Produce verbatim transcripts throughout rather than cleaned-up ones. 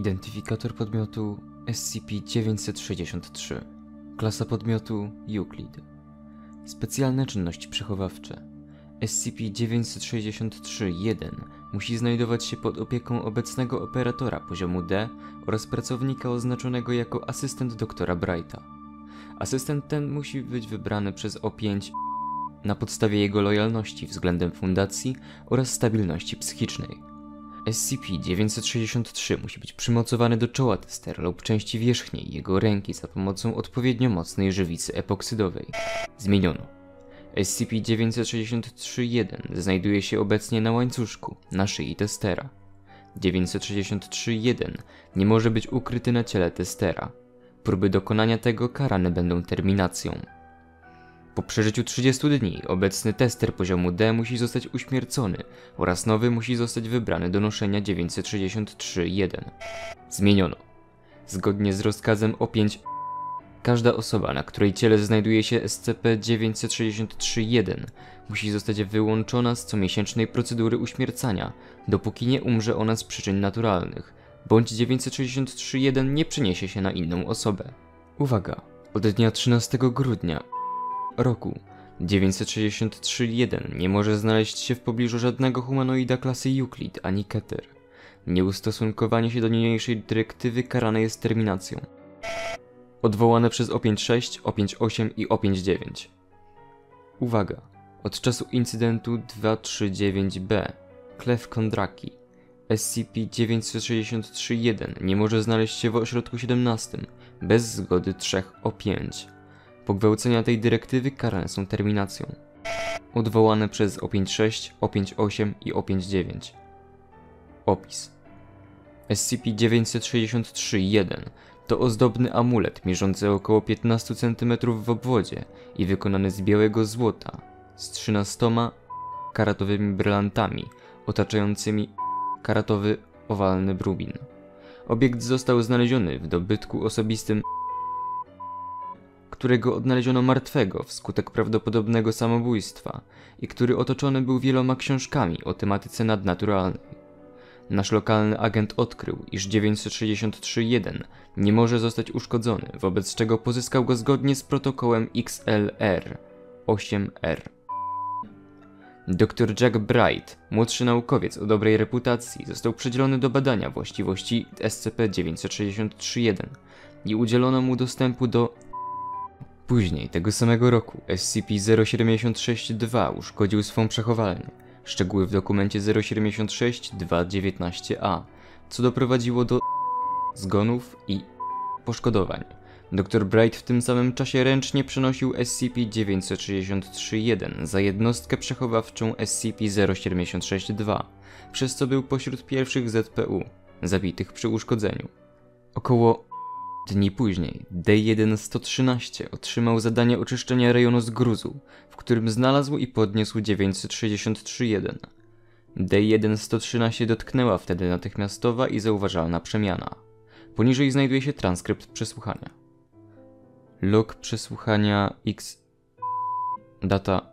Identyfikator podmiotu S C P dziewięćset sześćdziesiąt trzy. Klasa podmiotu Euclid. Specjalne czynności przechowawcze. S C P dziewięćset sześćdziesiąt trzy jeden musi znajdować się pod opieką obecnego operatora poziomu D oraz pracownika oznaczonego jako asystent doktora Brighta. Asystent ten musi być wybrany przez O pięć na podstawie jego lojalności względem fundacji oraz stabilności psychicznej. S C P dziewięćset sześćdziesiąt trzy musi być przymocowany do czoła testera lub części wierzchniej jego ręki za pomocą odpowiednio mocnej żywicy epoksydowej. Zmieniono. S C P dziewięćset sześćdziesiąt trzy jeden znajduje się obecnie na łańcuszku na szyi testera. dziewięćset sześćdziesiąt trzy jeden nie może być ukryty na ciele testera. Próby dokonania tego karane będą terminacją. Po przeżyciu trzydziestu dni obecny tester poziomu D musi zostać uśmiercony oraz nowy musi zostać wybrany do noszenia dziewięćset sześćdziesiąt trzy jeden. Zmieniono. Zgodnie z rozkazem O pięć każda osoba, na której ciele znajduje się S C P dziewięćset sześćdziesiąt trzy jeden musi zostać wyłączona z comiesięcznej procedury uśmiercania, dopóki nie umrze ona z przyczyn naturalnych, bądź dziewięćset sześćdziesiąt trzy jeden nie przeniesie się na inną osobę. Uwaga! Od dnia trzynastego grudnia roku dziewięćset sześćdziesiąt trzy jeden nie może znaleźć się w pobliżu żadnego humanoida klasy Euclid ani Keter. Nieustosunkowanie się do niniejszej dyrektywy karane jest terminacją. Odwołane przez O pięć sześć, O pięć osiem i O pięć dziewięć. Uwaga! Od czasu incydentu dwieście trzydzieści dziewięć B Klef Kondraki S C P dziewięćset sześćdziesiąt trzy jeden nie może znaleźć się w ośrodku siedemnastym bez zgody trzech O pięć. Pogwałcenia tej dyrektywy karane są terminacją. Odwołane przez O pięć sześć, O pięć osiem i O pięć dziewięć. Opis. S C P dziewięćset sześćdziesiąt trzy jeden to ozdobny amulet mierzący około piętnaście centymetrów w obwodzie i wykonany z białego złota z trzynastoma karatowymi brylantami otaczającymi karatowy owalny brubin. Obiekt został znaleziony w dobytku osobistym, którego odnaleziono martwego wskutek prawdopodobnego samobójstwa i który otoczony był wieloma książkami o tematyce nadnaturalnej. Nasz lokalny agent odkrył, iż dziewięćset sześćdziesiąt trzy jeden nie może zostać uszkodzony, wobec czego pozyskał go zgodnie z protokołem X L R osiem R. doktor Jack Bright, młodszy naukowiec o dobrej reputacji, został przydzielony do badania właściwości S C P dziewięćset sześćdziesiąt trzy jeden i udzielono mu dostępu do... Później, tego samego roku, S C P zero siedemdziesiąt sześć dwa uszkodził swą przechowalnię. Szczegóły w dokumencie zero siedemdziesiąt sześć dwa dziewiętnaście A, co doprowadziło do zgonów i poszkodowań. doktor Bright w tym samym czasie ręcznie przenosił S C P dziewięćset sześćdziesiąt trzy jeden za jednostkę przechowawczą S C P zero siedemdziesiąt sześć dwa, przez co był pośród pierwszych Z P U zabitych przy uszkodzeniu. Około dni później D jeden sto trzynaście otrzymał zadanie oczyszczenia rejonu z gruzu, w którym znalazł i podniósł dziewięćset sześćdziesiąt trzy jeden. D jeden sto trzynaście dotknęła wtedy natychmiastowa i zauważalna przemiana. Poniżej znajduje się transkrypt przesłuchania. Log przesłuchania X... Data...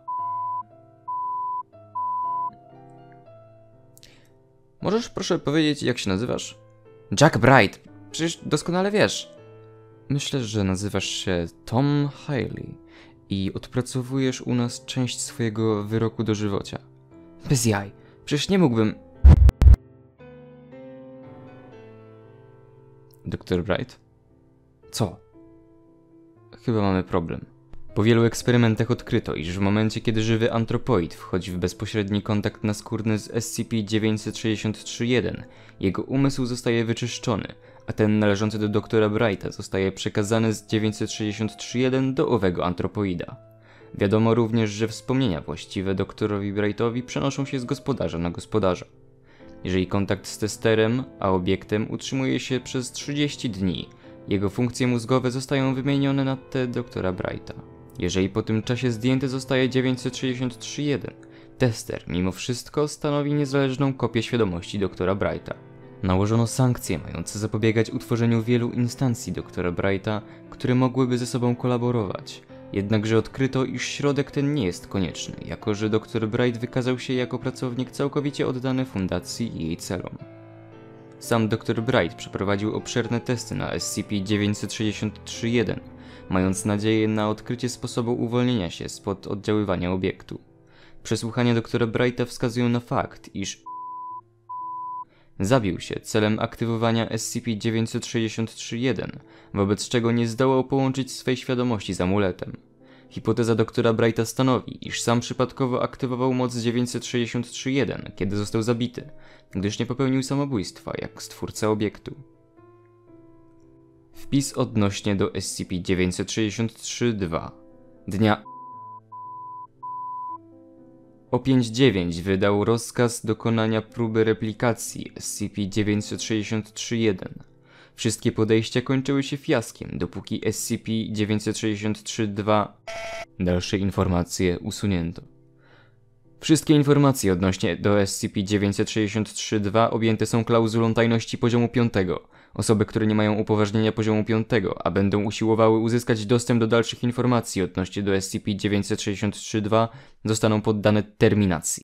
Możesz proszę powiedzieć, jak się nazywasz? Jack Bright! Przecież doskonale wiesz. Myślę, że nazywasz się Tom Haley i odpracowujesz u nas część swojego wyroku dożywocia. Bez jaj, przecież nie mógłbym... doktor Bright? Co? Chyba mamy problem. Po wielu eksperymentach odkryto, iż w momencie, kiedy żywy antropoid wchodzi w bezpośredni kontakt naskórny z S C P dziewięćset sześćdziesiąt trzy jeden, jego umysł zostaje wyczyszczony, a ten należący do doktora Brighta zostaje przekazany z dziewięćset sześćdziesiąt trzy jeden do owego antropoida. Wiadomo również, że wspomnienia właściwe doktorowi Brightowi przenoszą się z gospodarza na gospodarza. Jeżeli kontakt z testerem, a obiektem utrzymuje się przez trzydzieści dni, jego funkcje mózgowe zostają wymienione na te doktora Brighta. Jeżeli po tym czasie zdjęty zostaje dziewięćset sześćdziesiąt trzy jeden, tester mimo wszystko stanowi niezależną kopię świadomości doktora Brighta. Nałożono sankcje mające zapobiegać utworzeniu wielu instancji doktora Brighta, które mogłyby ze sobą kolaborować. Jednakże odkryto, iż środek ten nie jest konieczny, jako że doktor Bright wykazał się jako pracownik całkowicie oddany fundacji i jej celom. Sam doktor Bright przeprowadził obszerne testy na S C P dziewięćset sześćdziesiąt trzy jeden, mając nadzieję na odkrycie sposobu uwolnienia się spod oddziaływania obiektu. Przesłuchania doktora Brighta wskazują na fakt, iż zabił się celem aktywowania S C P dziewięćset sześćdziesiąt trzy jeden, wobec czego nie zdołał połączyć swej świadomości z amuletem. Hipoteza doktora Brighta stanowi, iż sam przypadkowo aktywował moc dziewięćset sześćdziesiąt trzy jeden, kiedy został zabity, gdyż nie popełnił samobójstwa jak stwórca obiektu. Wpis odnośnie do S C P dziewięćset sześćdziesiąt trzy dwa. Dnia O pięć dziewięć wydał rozkaz dokonania próby replikacji S C P dziewięćset sześćdziesiąt trzy jeden. Wszystkie podejścia kończyły się fiaskiem, dopóki S C P dziewięćset sześćdziesiąt trzy dwa... Dalsze informacje usunięto. Wszystkie informacje odnośnie do S C P dziewięćset sześćdziesiąt trzy dwa objęte są klauzulą tajności poziomu piątego. Osoby, które nie mają upoważnienia poziomu piątego, a będą usiłowały uzyskać dostęp do dalszych informacji odnośnie do S C P dziewięćset sześćdziesiąt trzy dwa, zostaną poddane terminacji.